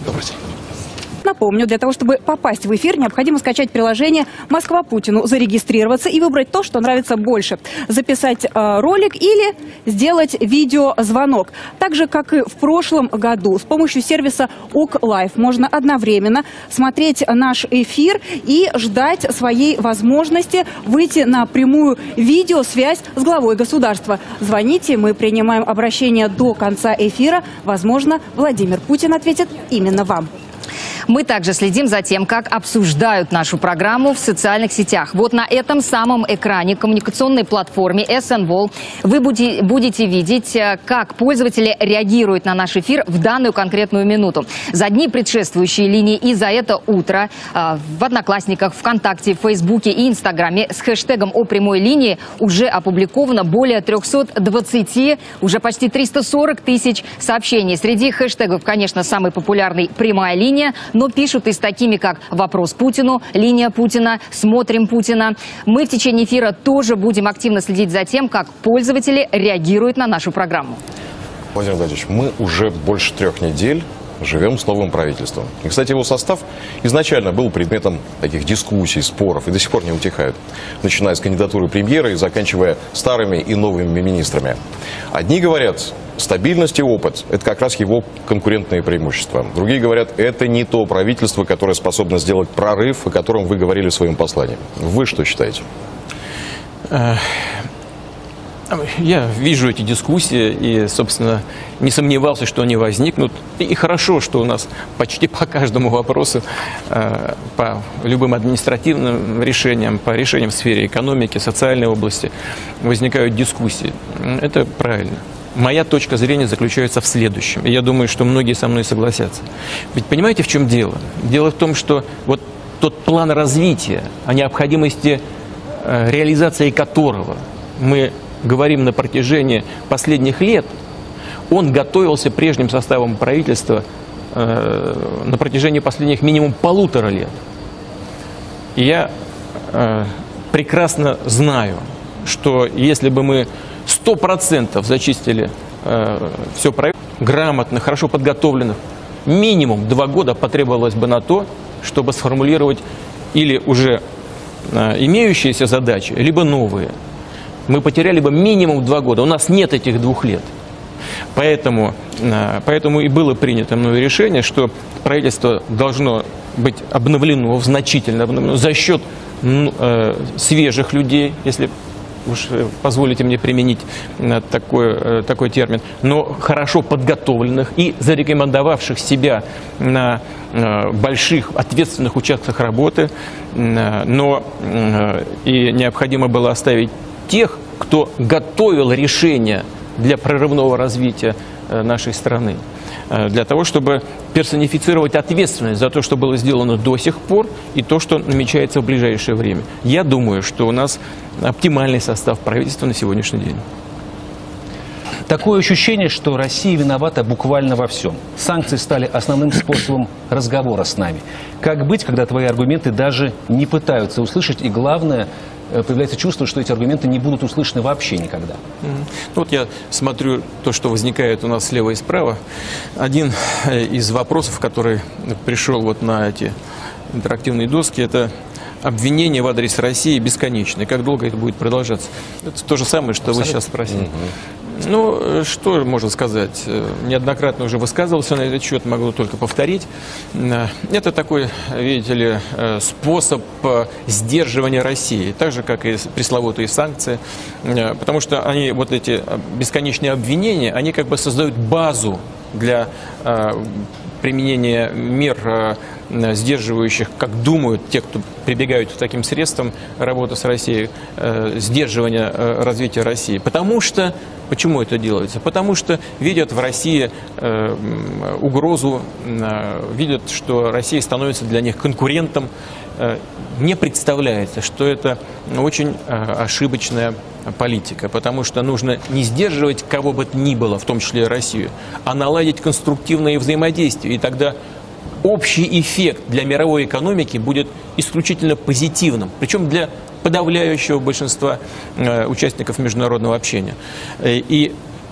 Добрый день. Напомню, для того, чтобы попасть в эфир, необходимо скачать приложение «Москва Путину», зарегистрироваться и выбрать то, что нравится больше. Записать ролик или сделать видеозвонок. Так же, как и в прошлом году, с помощью сервиса ОК Лайв можно одновременно смотреть наш эфир и ждать своей возможности выйти на прямую видеосвязь с главой государства. Звоните, мы принимаем обращение до конца эфира. Возможно, Владимир Путин ответит именно вам. Мы также следим за тем, как обсуждают нашу программу в социальных сетях. Вот на этом самом экране коммуникационной платформе СНВОЛ вы будете видеть, как пользователи реагируют на наш эфир в данную конкретную минуту. За дни предшествующие линии и за это утро в Одноклассниках, ВКонтакте, Фейсбуке и Инстаграме с хэштегом «О прямой линии» уже опубликовано более 320, уже почти 340 тысяч сообщений. Среди хэштегов, конечно, самый популярный «Прямая линия», но пишут и с такими, как «Вопрос Путину», «Линия Путина», «Смотрим Путина». Мы в течение эфира тоже будем активно следить за тем, как пользователи реагируют на нашу программу. Владимир Владимирович, мы уже больше 3 недель живем с новым правительством. И, кстати, его состав изначально был предметом таких дискуссий, споров, и до сих пор не утихают. Начиная с кандидатуры премьера и заканчивая старыми и новыми министрами. Одни говорят, стабильность и опыт – это как раз его конкурентные преимущества. Другие говорят, это не то правительство, которое способно сделать прорыв, о котором вы говорили в своем послании. Вы что считаете? Я вижу эти дискуссии и, собственно, не сомневался, что они возникнут. И хорошо, что у нас почти по каждому вопросу, по любым административным решениям, по решениям в сфере экономики, социальной области возникают дискуссии. Это правильно. Моя точка зрения заключается в следующем. И я думаю, что многие со мной согласятся. Ведь понимаете, в чем дело? Дело в том, что вот тот план развития, о необходимости реализации которого мы говорим на протяжении последних лет, он готовился прежним составом правительства на протяжении последних минимум 1,5 лет. И я прекрасно знаю, что если бы мы 100% зачистили все правительство, грамотно, хорошо подготовленных, минимум 2 года потребовалось бы на то, чтобы сформулировать или уже имеющиеся задачи, либо новые. Мы потеряли бы минимум 2 года. У нас нет этих 2 лет. Поэтому и было принято мною решение, что правительство должно быть обновлено, значительно обновлено, за счет свежих людей, если уж позволите мне применить такой термин, но хорошо подготовленных и зарекомендовавших себя на больших ответственных участках работы, но и необходимо было оставить тех, кто готовил решения для прорывного развития нашей страны, для того, чтобы персонифицировать ответственность за то, что было сделано до сих пор, и то, что намечается в ближайшее время. Я думаю, что у нас оптимальный состав правительства на сегодняшний день. Такое ощущение, что Россия виновата буквально во всем. Санкции стали основным способом разговора с нами. Как быть, когда твои аргументы даже не пытаются услышать, и главное, появляется чувство, что эти аргументы не будут услышаны вообще никогда? Вот я смотрю то, что возникает у нас слева и справа. Один из вопросов, который пришел вот на эти интерактивные доски, это обвинение в адрес России бесконечное. Как долго это будет продолжаться? Это то же самое, что вы сейчас спросили. Ну, что можно сказать? Неоднократно уже высказывался на этот счет, могу только повторить. Это такой, видите ли, способ сдерживания России, так же, как и пресловутые санкции. Потому что они, вот эти бесконечные обвинения, они как бы создают базу для применения мер, сдерживающих, как думают те, кто прибегают к таким средствам работы с Россией, сдерживания развития России. Потому что, почему это делается? Потому что видят в России угрозу, видят, что Россия становится для них конкурентом. Не представляется, что это очень ошибочная политика, потому что нужно не сдерживать кого бы то ни было, в том числе и Россию, а наладить конструктивное взаимодействие, и тогда общий эффект для мировой экономики будет исключительно позитивным, причем для подавляющего большинства участников международного общения. И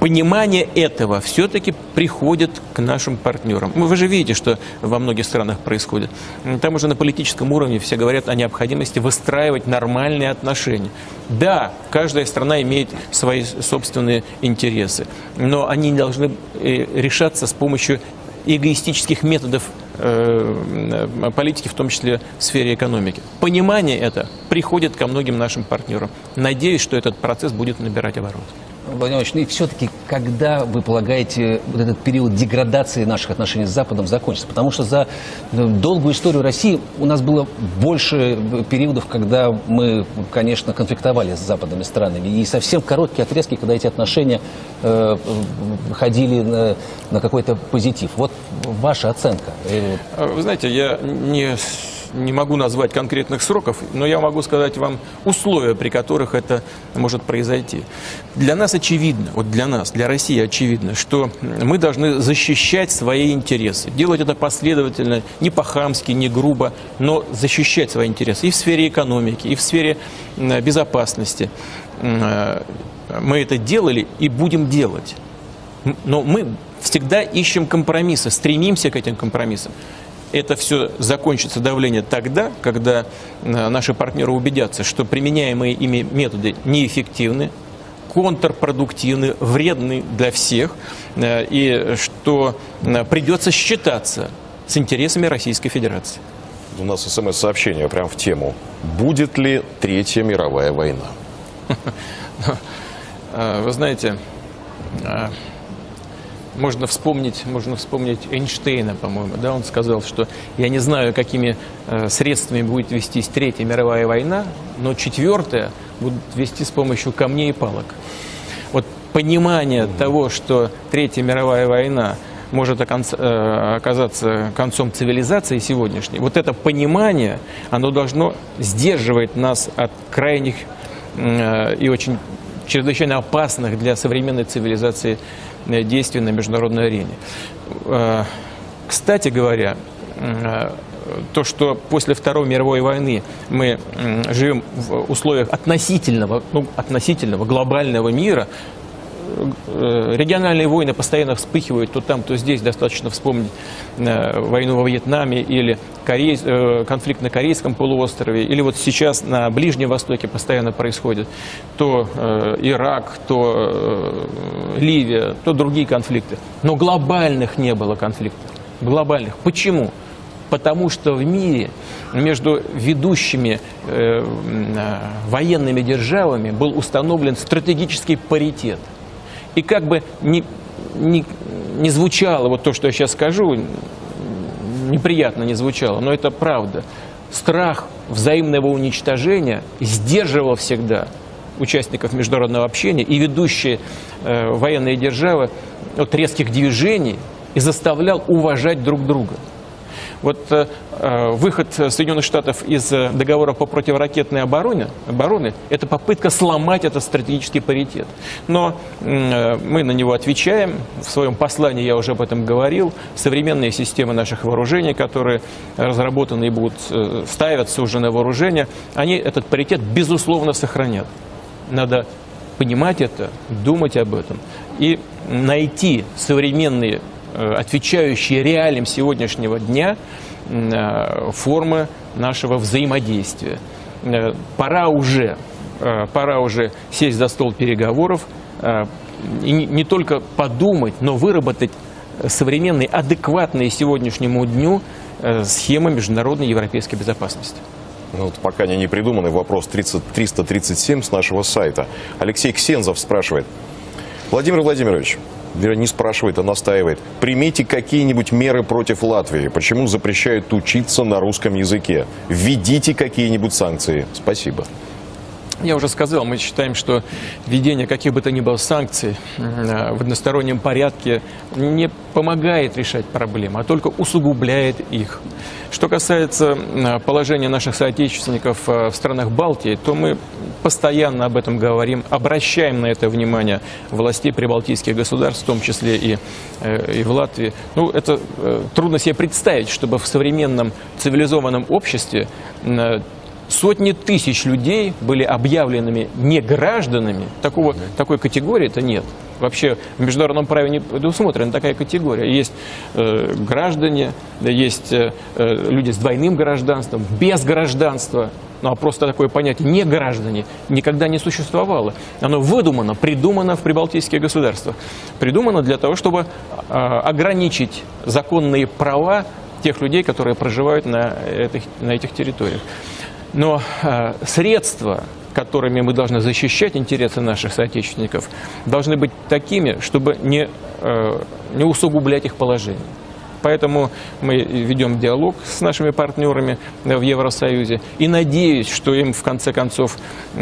понимание этого все-таки приходит к нашим партнерам. Вы же видите, что во многих странах происходит. Там уже на политическом уровне все говорят о необходимости выстраивать нормальные отношения. Да, каждая страна имеет свои собственные интересы, но они не должны решаться с помощью эгоистических методов политики, в том числе в сфере экономики. Понимание это приходит ко многим нашим партнерам. Надеюсь, что этот процесс будет набирать обороты. Владимир Ильич, ну и все-таки, когда вы полагаете, вот этот период деградации наших отношений с Западом закончится? Потому что за долгую историю России у нас было больше периодов, когда мы, конечно, конфликтовали с западными странами. И совсем короткие отрезки, когда эти отношения выходили на какой-то позитив. Вот ваша оценка. Вы знаете, я не могу назвать конкретных сроков, но я могу сказать вам условия, при которых это может произойти. Для нас очевидно, вот для нас, для России очевидно, что мы должны защищать свои интересы. Делать это последовательно, не по-хамски, не грубо, но защищать свои интересы и в сфере экономики, и в сфере безопасности. Мы это делали и будем делать. Но мы всегда ищем компромиссы, стремимся к этим компромиссам. Это все закончится давление тогда, когда наши партнеры убедятся, что применяемые ими методы неэффективны, контрпродуктивны, вредны для всех, и что придется считаться с интересами Российской Федерации. У нас СМС-сообщение прямо в тему. Будет ли Третья мировая война? Вы знаете, можно вспомнить Эйнштейна, по-моему, да, он сказал, что я не знаю, какими средствами будет вестись Третья мировая война, но четвертая будут вести с помощью камней и палок. Вот понимание того, что Третья мировая война может оказаться концом цивилизации сегодняшней, вот это понимание, оно должно сдерживать нас от крайних и очень чрезвычайно опасных для современной цивилизации действий на международной арене. Кстати говоря, то, что после Второй мировой войны мы живем в условиях относительного глобального мира, региональные войны постоянно вспыхивают то там, то здесь. Достаточно вспомнить войну во Вьетнаме или конфликт на Корейском полуострове, или вот сейчас на Ближнем Востоке постоянно происходит то Ирак, то Ливия, то другие конфликты. Но глобальных не было конфликтов. Глобальных. Почему? Потому что в мире между ведущими военными державами был установлен стратегический паритет. И как бы не звучало вот то, что я сейчас скажу, неприятно не звучало, но это правда. Страх взаимного уничтожения сдерживал всегда участников международного общения и ведущие военные державы от резких движений и заставлял уважать друг друга. Вот выход Соединенных Штатов из договора по противоракетной обороне – это попытка сломать этот стратегический паритет. Но мы на него отвечаем. В своем послании я уже об этом говорил. Современные системы наших вооружений, которые разработаны и будут ставятся уже на вооружение, они этот паритет безусловно сохранят. Надо понимать это, думать об этом и найти современные, отвечающие реалиям сегодняшнего дня, формы нашего взаимодействия. Пора уже сесть за стол переговоров и не только подумать, но выработать современные, адекватные сегодняшнему дню схемы международной европейской безопасности. Ну, вот пока не придуманный вопрос 337 с нашего сайта. Алексей Ксензов спрашивает. Владимир Владимирович, не спрашивает, а настаивает. Примите какие-нибудь меры против Латвии. Почему запрещают учиться на русском языке? Введите какие-нибудь санкции. Спасибо. Я уже сказал, мы считаем, что введение каких бы то ни было санкций в одностороннем порядке не помогает решать проблемы, а только усугубляет их. Что касается положения наших соотечественников в странах Балтии, то мы постоянно об этом говорим, обращаем на это внимание властей прибалтийских государств, в том числе и в Латвии. Ну, это трудно себе представить, чтобы в современном цивилизованном обществе Сотни тысяч людей были объявленными негражданами. Такой категории-то нет. Вообще в международном праве не предусмотрена такая категория. Есть граждане, есть люди с двойным гражданством, без гражданства. Ну а просто такое понятие «не граждане» никогда не существовало. Оно выдумано, придумано в прибалтийских государствах. Придумано для того, чтобы ограничить законные права тех людей, которые проживают на этих территориях. Но средства, которыми мы должны защищать интересы наших соотечественников, должны быть такими, чтобы не усугублять их положение. Поэтому мы ведем диалог с нашими партнерами в Евросоюзе и надеюсь, что им в конце концов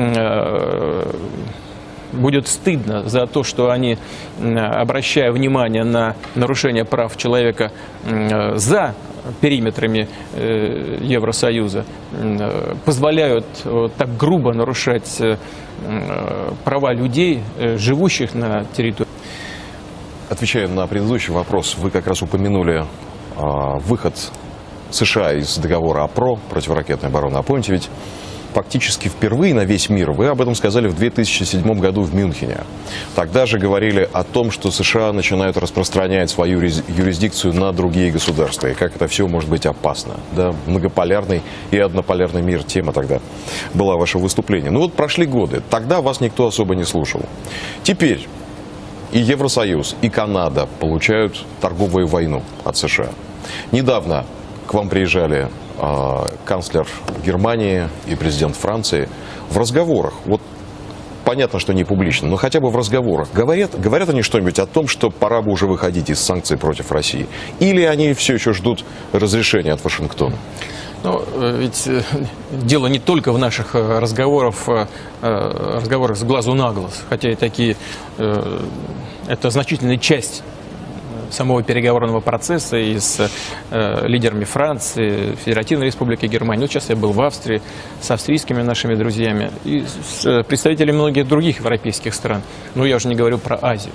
будет стыдно за то, что они, обращая внимание на нарушение прав человека за периметрами Евросоюза, позволяют так грубо нарушать права людей, живущих на территории. Отвечая на предыдущий вопрос, вы как раз упомянули выход США из договора ОПРО, противоракетной обороны. А помните, ведь фактически впервые на весь мир вы об этом сказали в 2007 году в Мюнхене. Тогда же говорили о том, что США начинают распространять свою юрисдикцию на другие государства. И как это все может быть опасно. Да? Многополярный и однополярный мир. Тема тогда была вашего выступления. Ну вот прошли годы. Тогда вас никто особо не слушал. Теперь и Евросоюз, и Канада получают торговую войну от США. Недавно к вам приезжали канцлер Германии и президент Франции. В разговорах, вот понятно, что не публично, но хотя бы в разговорах, говорят они что-нибудь о том, что пора бы уже выходить из санкций против России? Или они все еще ждут разрешения от Вашингтона? Ну, ведь дело не только в наших разговорах с глазу на глаз, хотя и такие, это значительная часть самого переговорного процесса и с лидерами Франции, Федеративной Республики Германии. Ну, сейчас я был в Австрии с австрийскими нашими друзьями и с представителями многих других европейских стран. Ну, я уже не говорю про Азию.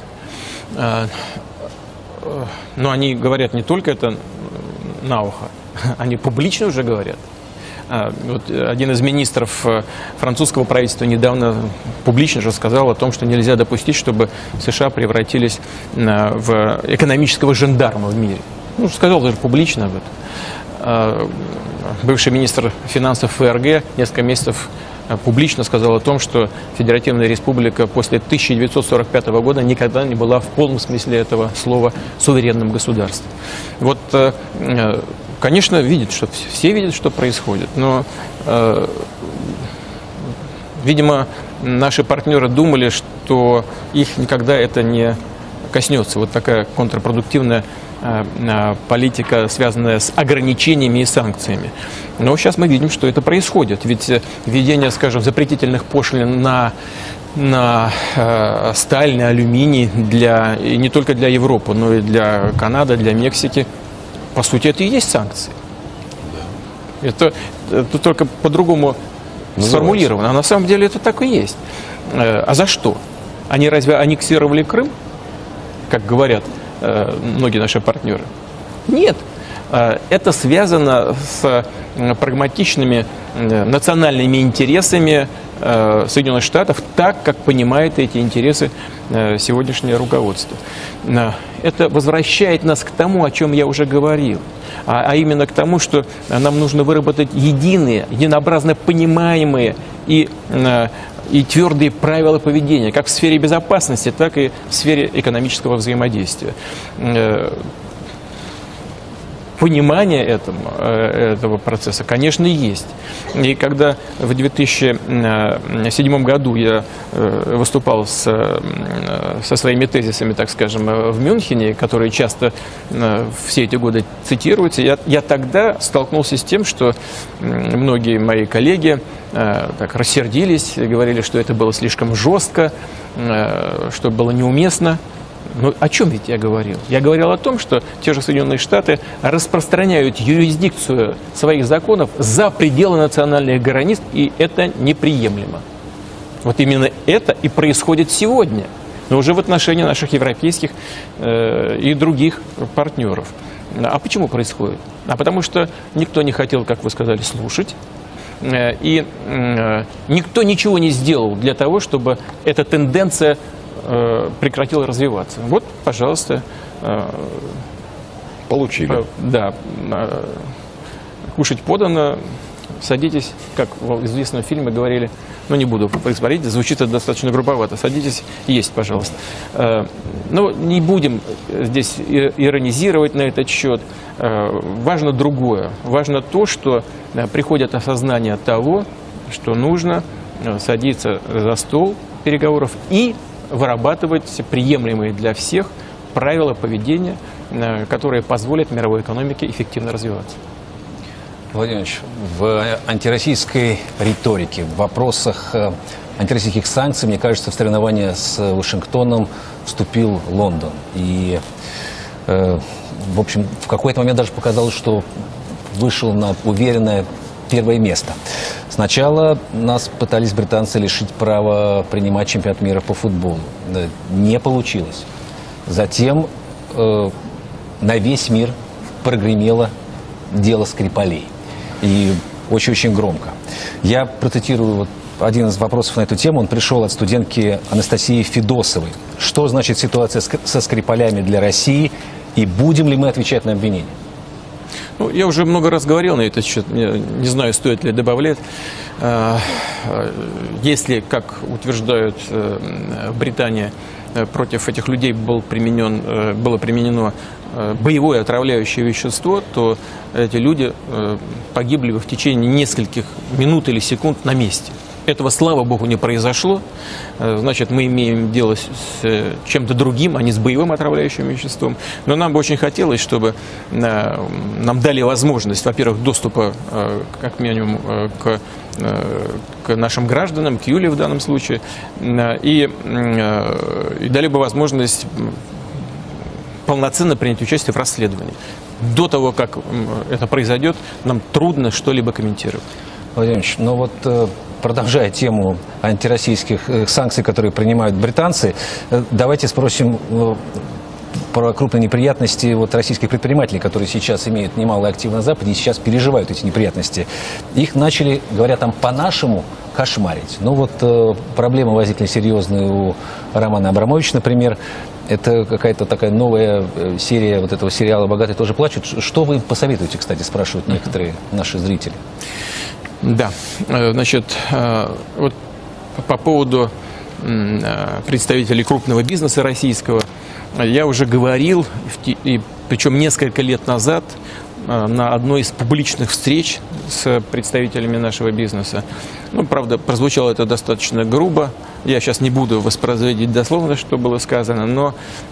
Но они говорят не только это на ухо, они публично уже говорят. Вот один из министров французского правительства недавно публично же сказал о том, что нельзя допустить, чтобы США превратились в экономического жандарма в мире. Ну, сказал даже публично об этом. Бывший министр финансов ФРГ несколько месяцев публично сказал о том, что Федеративная Республика после 1945 года никогда не была в полном смысле этого слова суверенным государством. Вот, конечно, все видят, что происходит, но, видимо, наши партнеры думали, что их никогда это не коснется. Вот такая контрпродуктивная политика, связанная с ограничениями и санкциями. Но сейчас мы видим, что это происходит. Ведь введение, скажем, запретительных пошлин на сталь, на алюминий, и не только для Европы, но и для Канады, для Мексики, по сути, это и есть санкции. Это только по-другому сформулировано. А на самом деле это так и есть. А за что? Они разве аннексировали Крым, как говорят многие наши партнеры? Нет. Это связано с прагматичными национальными интересами Соединенных Штатов, так, как понимает эти интересы сегодняшнее руководство. Это возвращает нас к тому, о чем я уже говорил, а именно к тому, что нам нужно выработать единообразно понимаемые и твердые правила поведения, как в сфере безопасности, так и в сфере экономического взаимодействия. Понимание этого процесса, конечно, есть. И когда в 2007 году я выступал со своими тезисами, так скажем, в Мюнхене, которые часто все эти годы цитируются, я тогда столкнулся с тем, что многие мои коллеги так рассердились, говорили, что это было слишком жестко, что было неуместно. Но о чем ведь я говорил? Я говорил о том, что те же Соединенные Штаты распространяют юрисдикцию своих законов за пределы национальных границ, и это неприемлемо. Вот именно это и происходит сегодня, но уже в отношении наших европейских и других партнеров. А почему происходит? А потому что никто не хотел, как вы сказали, слушать. И никто ничего не сделал для того, чтобы эта тенденция прекратила развиваться. Вот, пожалуйста. Получили. Да. Кушать подано. Садитесь, как в известном фильме говорили, ну не буду воспроизводить, звучит это достаточно грубовато. Садитесь, есть, пожалуйста. Но не будем здесь иронизировать на этот счет. Важно другое. Важно то, что приходит осознание того, что нужно садиться за стол переговоров и вырабатывать приемлемые для всех правила поведения, которые позволят мировой экономике эффективно развиваться. Владимир Ильич, в антироссийской риторике, в вопросах антироссийских санкций, мне кажется, в соревнование с Вашингтоном вступил Лондон. И, в общем, в какой-то момент даже показалось, что вышел на уверенное первое место. Сначала нас пытались британцы лишить права принимать чемпионат мира по футболу. Не получилось. Затем на весь мир прогремело дело Скрипалей. И очень-очень громко. Я процитирую вот один из вопросов на эту тему. Он пришел от студентки Анастасии Федосовой. Что значит ситуация со Скрипалями для России? И будем ли мы отвечать на обвинения? Ну, я уже много раз говорил на этот счет, не знаю, стоит ли добавлять. Если, как утверждают в Британии, против этих людей было применено боевое отравляющее вещество, то эти люди погибли бы в течение нескольких минут или секунд на месте. Этого, слава богу, не произошло. Значит, мы имеем дело с чем-то другим, а не с боевым отравляющим веществом. Но нам бы очень хотелось, чтобы нам дали возможность, во-первых, доступа, как минимум, к нашим гражданам, к Юле в данном случае, и дали бы возможность полноценно принять участие в расследовании. До того, как это произойдет, нам трудно что-либо комментировать. Владимир Ильич, ну вот продолжая тему антироссийских санкций, которые принимают британцы, давайте спросим про крупные неприятности вот российских предпринимателей, которые сейчас имеют немалый актив на Западе и сейчас переживают эти неприятности. Их начали, говорят, там по-нашему кошмарить. Ну вот проблемы возникли серьезные у Романа Абрамовича, например. Это какая-то такая новая серия вот этого сериала «Богатые тоже плачут». Что вы посоветуете, кстати, спрашивают некоторые наши зрители? Да, значит, вот по поводу представителей крупного бизнеса российского, я уже говорил, и причем несколько лет назад, на одной из публичных встреч с представителями нашего бизнеса. Ну, правда, прозвучало это достаточно грубо. Я сейчас не буду воспроизводить дословно, что было сказано, но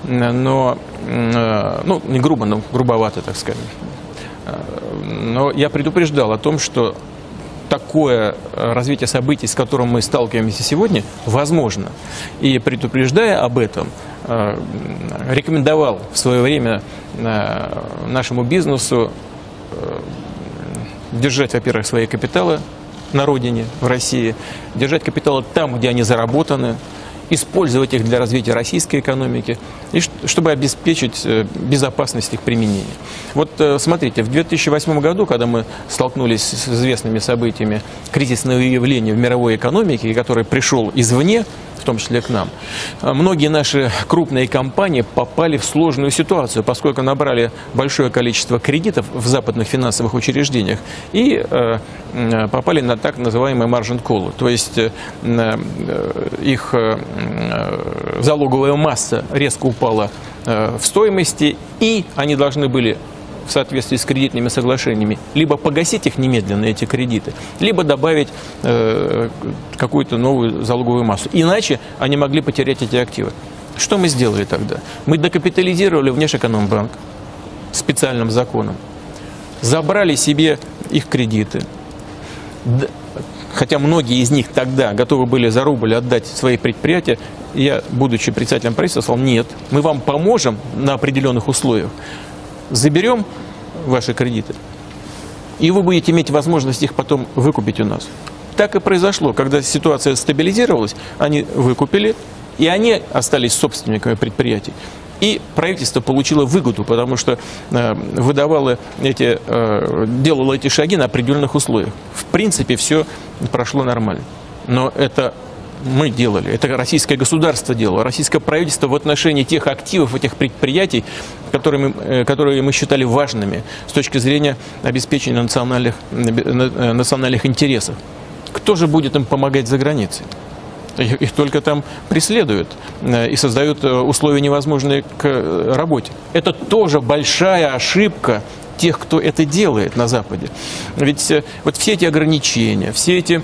не грубо, но грубовато, так сказать. Но я предупреждал о том, что такое развитие событий, с которым мы сталкиваемся сегодня, возможно. И предупреждая об этом, рекомендовал в свое время нашему бизнесу держать, во-первых, свои капиталы на родине, в России, держать капиталы там, где они заработаны, использовать их для развития российской экономики, и чтобы обеспечить безопасность их применения. Вот смотрите, в 2008 году, когда мы столкнулись с известными событиями кризисного явления в мировой экономике, который пришел извне, в том числе к нам, многие наши крупные компании попали в сложную ситуацию, поскольку набрали большое количество кредитов в западных финансовых учреждениях и попали на так называемый margin call, то есть их залоговая масса резко упала в стоимости, и они должны были в соответствии с кредитными соглашениями либо погасить их немедленно, эти кредиты, либо добавить какую-то новую залоговую массу. Иначе они могли потерять эти активы. Что мы сделали тогда? Мы докапитализировали Внешэкономбанк специальным законом, забрали себе их кредиты, хотя многие из них тогда готовы были за рубль отдать свои предприятия. Я, будучи председателем правительства, сказал: нет, мы вам поможем на определенных условиях. Заберем ваши кредиты, и вы будете иметь возможность их потом выкупить у нас. Так и произошло. Когда ситуация стабилизировалась, они выкупили, и они остались собственниками предприятий. И правительство получило выгоду, потому что делало эти шаги на определенных условиях. В принципе, все прошло нормально. Но это мы делали, это российское государство делало, российское правительство в отношении тех активов, этих предприятий, которые мы считали важными с точки зрения обеспечения национальных интересов. Кто же будет им помогать за границей? Их только там преследуют и создают условия невозможные к работе. Это тоже большая ошибка тех, кто это делает на Западе. Ведь вот все эти ограничения, все эти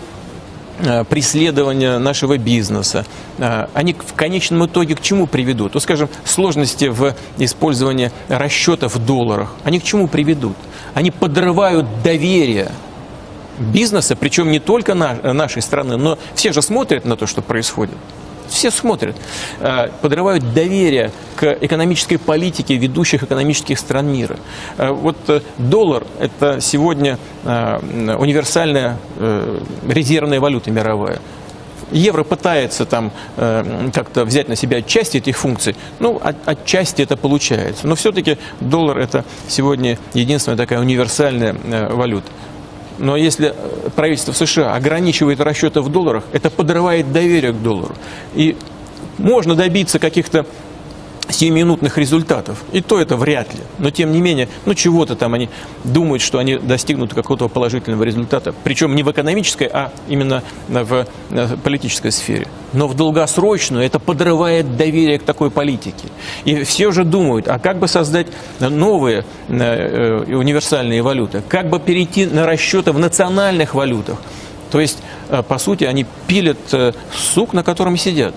преследования нашего бизнеса, они в конечном итоге к чему приведут? Вот, скажем, сложности в использовании расчетов в долларах, они к чему приведут? Они подрывают доверие бизнеса, причем не только нашей страны, но все же смотрят на то, что происходит. Все смотрят, подрывают доверие к экономической политике ведущих экономических стран мира. Вот доллар – это сегодня универсальная резервная валюта мировая. Евро пытается там как-то взять на себя часть этих функций, ну, отчасти это получается. Но все-таки доллар – это сегодня единственная такая универсальная валюта. Но если правительство США ограничивает расчеты в долларах, это подрывает доверие к доллару. И можно добиться каких-то сиюминутных результатов. И то это вряд ли. Но тем не менее, ну чего-то там они думают, что они достигнут какого-то положительного результата. Причем не в экономической, а именно в политической сфере. Но в долгосрочную это подрывает доверие к такой политике. И все уже думают, а как бы создать новые универсальные валюты? Как бы перейти на расчеты в национальных валютах? То есть, по сути, они пилят сук, на котором сидят.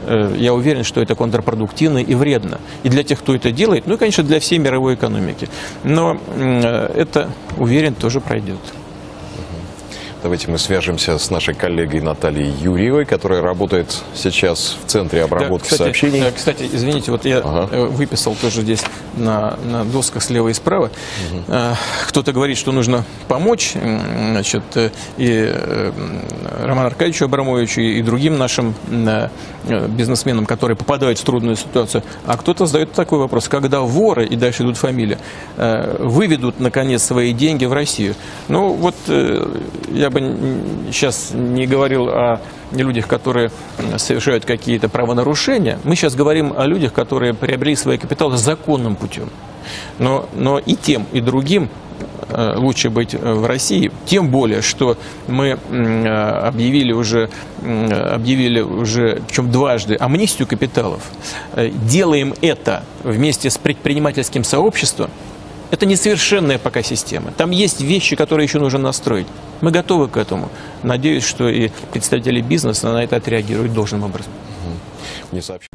Я уверен, что это контрпродуктивно и вредно. И для тех, кто это делает, ну и, конечно, для всей мировой экономики. Но это, уверен, тоже пройдет. Давайте мы свяжемся с нашей коллегой Натальей Юрьевой, которая работает сейчас в Центре обработки сообщений. Кстати, извините, вот я выписал тоже здесь на досках слева и справа. Кто-то говорит, что нужно помочь, значит, и Роману Аркадьевичу Абрамовичу, и другим нашим бизнесменам, которые попадают в трудную ситуацию. А кто-то задает такой вопрос: когда воры, и дальше идут фамилии, выведут, наконец, свои деньги в Россию? Ну, вот я бы сейчас не говорил о людях, которые совершают какие-то правонарушения. Мы сейчас говорим о людях, которые приобрели свои капиталы законным путем. Но и тем, и другим лучше быть в России. Тем более, что мы объявили уже, причем дважды, амнистию капиталов. Делаем это вместе с предпринимательским сообществом. Это несовершенная пока система. Там есть вещи, которые еще нужно настроить. Мы готовы к этому. Надеюсь, что и представители бизнеса на это отреагируют должным образом. Мне сообщили.